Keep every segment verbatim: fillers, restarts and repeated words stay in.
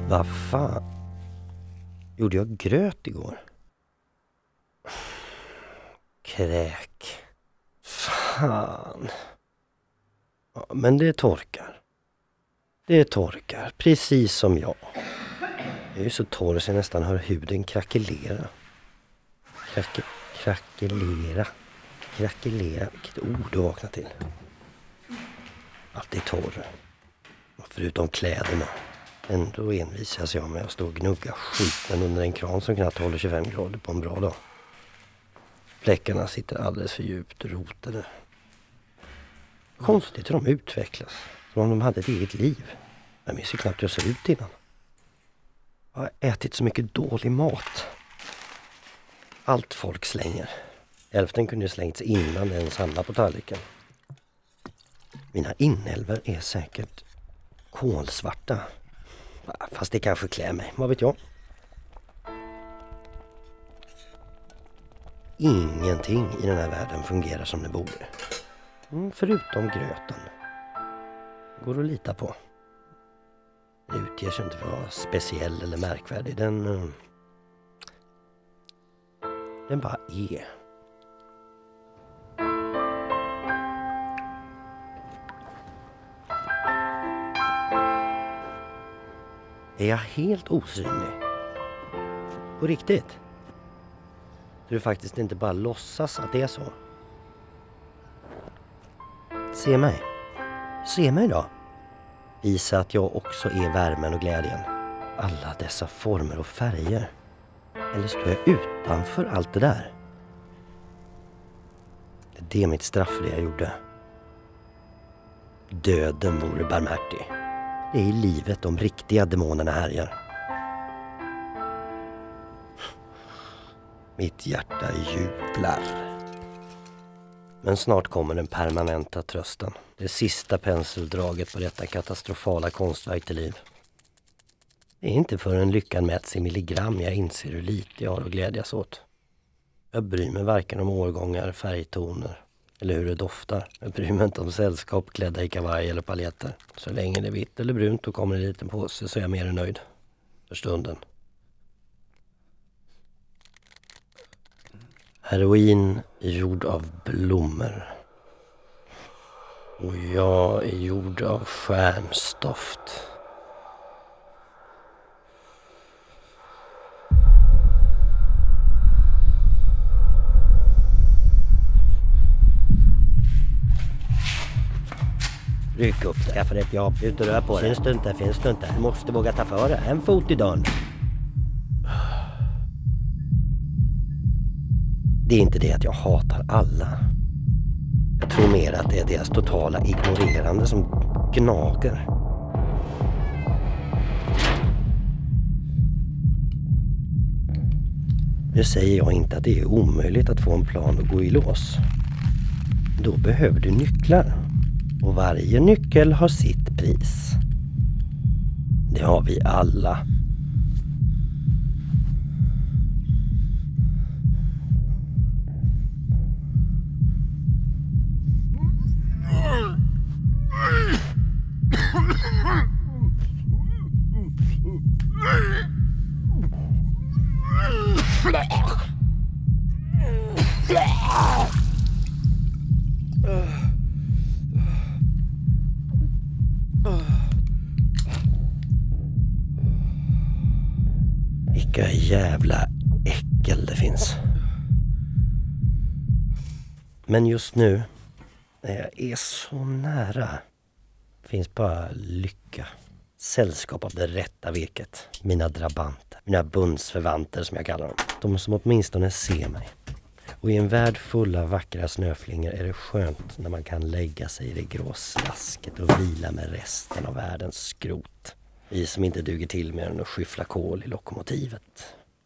Vad fan? Gjorde jag gröt igår? Kräk. Fan. Ja, men det torkar. Det torkar. Precis som jag. Jag är ju så torr så jag nästan hör huden krackelera. Kracke, krackelera. Krackelera. Vilket ord du vaknar till. Allt är torr. Förutom kläderna. Ändå envisas jag med att stå och gnugga skiten under en kran som knappt håller tjugofem grader på en bra dag. Fläckarna sitter alldeles för djupt rotade. Konstigt hur de utvecklas. Som om de hade ett eget liv. Jag minns ju knappt hur jag såg ut innan. Jag har ätit så mycket dålig mat. Allt folk slänger. Hälften kunde ju slängts innan den ens hamnade på tallriken. Mina inälvor är säkert kolsvarta. Fast det kanske klär mig, vad vet jag. Ingenting i den här världen fungerar som det borde. Mm, förutom gröten. Går att lita på. Den utger sig inte för att vara speciell eller märkvärdig. Den... Uh, den bara är. Är jag helt osynlig? På riktigt? Så du faktiskt inte bara låtsas att det är så? Se mig. Se mig då. Visa att jag också är värmen och glädjen. Alla dessa former och färger. Eller står jag utanför allt det där? Det är det mitt straff för det jag gjorde. Döden vore barmhärtig. Det är i livet de riktiga demonerna härjar. Mitt hjärta jublar. Men snart kommer den permanenta trösten. Det sista penseldraget på detta katastrofala konstverk till liv. Det är inte förrän lyckan mäts i milligram jag inser hur lite jag har att glädjas åt. Jag bryr mig varken om årgångar, färgtoner eller hur det doftar. Jag bryr mig inte om sällskap klädda i kavaj eller paljetter. Så länge det är vitt eller brunt och kommer en liten påse så är jag mer än nöjd. För stunden. Heroin är gjord av blommor. Och jag är gjord av stjärnstoft. Ryck upp det. Skaffa dig ett jobb. Ut och rör på det. Finns du inte, finns du inte. Du måste våga ta för det. En fot i dörren. Det är inte det att jag hatar alla. Jag tror mer att det är deras totala ignorerande som gnager. Nu säger jag inte att det är omöjligt att få en plan att gå i lås. Då behöver du nycklar. Och varje nyckel har sitt pris. Det har vi alla. Vilka jävla äckel det finns. Men just nu, när jag är så nära, finns bara lycka. Sällskap av det rätta virket. Mina drabanter. Mina bundsförvanter som jag kallar dem. De som åtminstone ser mig. Och i en värld full av vackra snöflingor är det skönt när man kan lägga sig i det grå slasket och vila med resten av världens skrot. Vi som inte duger till mer än att skyffla kol i lokomotivet.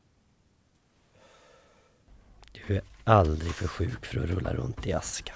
Du är aldrig för sjuk för att rulla runt i askan.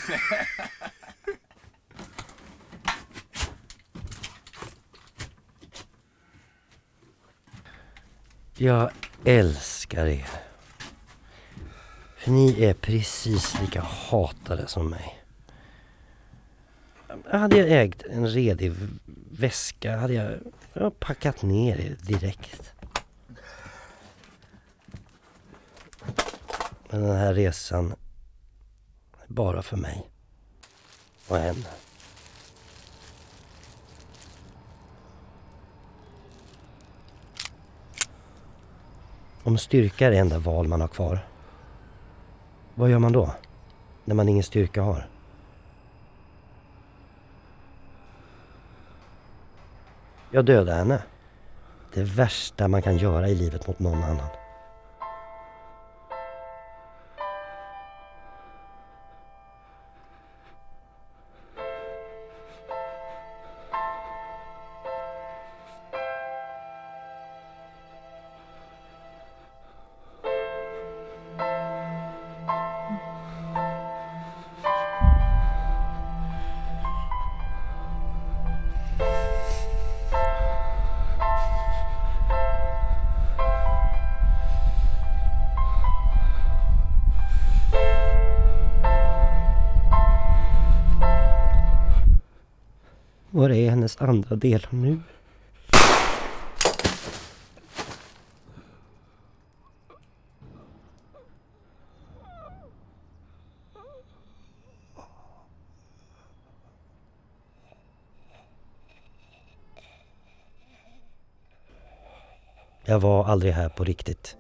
Jag älskar er. För ni är precis lika hatade som mig. Hade jag ägt en redig väska hade jag, jag packat ner er direkt. Men den här resan är bara för mig och henne. Om styrka är det enda val man har kvar, vad gör man då när man ingen styrka har? Jag dödar henne. Det värsta man kan göra i livet mot någon annan. Var är hennes andra delar nu? Jag var aldrig här på riktigt.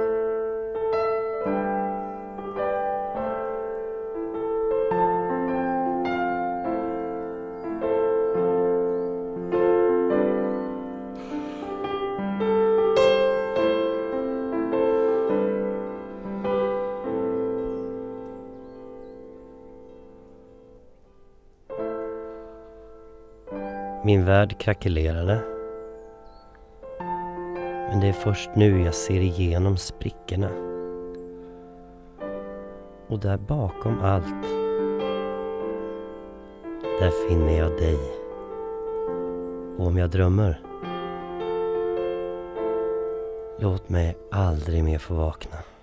Min värld krackelerade. Men det är först nu jag ser igenom sprickorna. Och där bakom allt, där finner jag dig. Och om jag drömmer, låt mig aldrig mer få vakna.